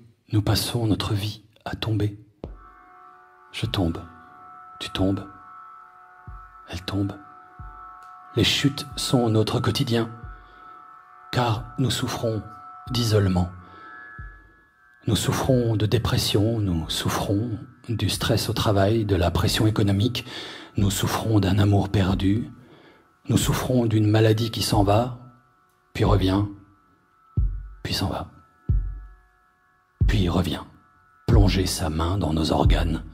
nous passons notre vie à tomber. Je tombe, tu tombes, elle tombe. Les chutes sont notre quotidien, car nous souffrons d'isolement. Nous souffrons de dépression, nous souffrons du stress au travail, de la pression économique, nous souffrons d'un amour perdu, nous souffrons d'une maladie qui s'en va, puis revient, puis s'en va, puis revient, plonger sa main dans nos organes.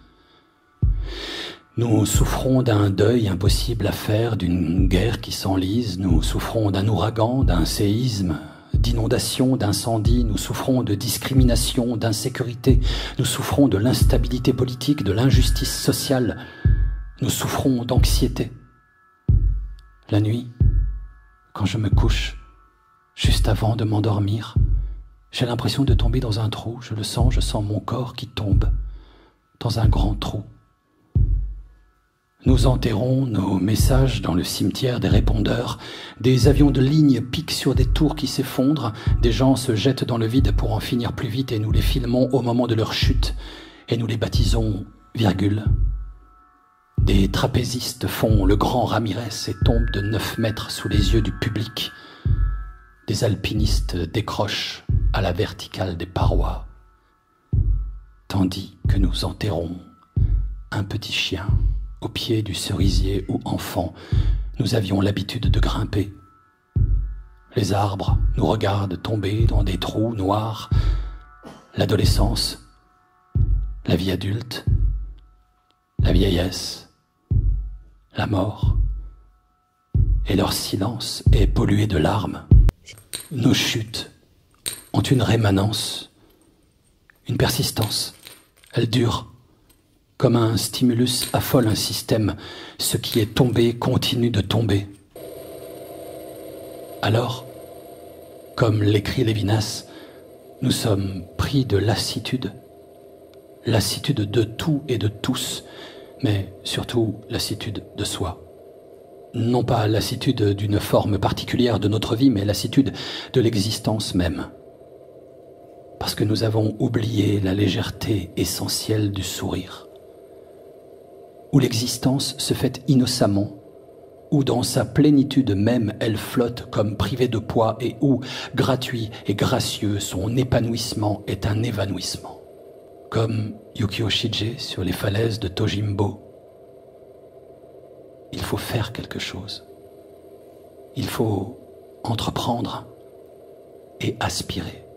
Nous souffrons d'un deuil impossible à faire, d'une guerre qui s'enlise, nous souffrons d'un ouragan, d'un séisme, d'inondation, d'incendie, nous souffrons de discrimination, d'insécurité, nous souffrons de l'instabilité politique, de l'injustice sociale, nous souffrons d'anxiété. La nuit, quand je me couche, juste avant de m'endormir, j'ai l'impression de tomber dans un trou, je sens mon corps qui tombe dans un grand trou. Nous enterrons nos messages dans le cimetière des répondeurs. Des avions de ligne piquent sur des tours qui s'effondrent. Des gens se jettent dans le vide pour en finir plus vite et nous les filmons au moment de leur chute. Et nous les baptisons virgule. Des trapézistes font le grand Ramirez et tombent de 9 mètres sous les yeux du public. Des alpinistes décrochent à la verticale des parois. Tandis que nous enterrons un petit chien au pied du cerisier où, enfant, nous avions l'habitude de grimper. Les arbres nous regardent tomber dans des trous noirs. L'adolescence, la vie adulte, la vieillesse, la mort, et leur silence est pollué de larmes. Nos chutes ont une rémanence, une persistance. Elles durent. Comme un stimulus affole un système, ce qui est tombé continue de tomber. Alors, comme l'écrit Lévinas, nous sommes pris de lassitude. Lassitude de tout et de tous, mais surtout lassitude de soi. Non pas lassitude d'une forme particulière de notre vie, mais lassitude de l'existence même. Parce que nous avons oublié la légèreté essentielle du sourire. Où l'existence se fait innocemment, où dans sa plénitude même elle flotte comme privée de poids et où, gratuit et gracieux, son épanouissement est un évanouissement. Comme Yukio Shige sur les falaises de Tojimbo. Il faut faire quelque chose. Il faut entreprendre et aspirer.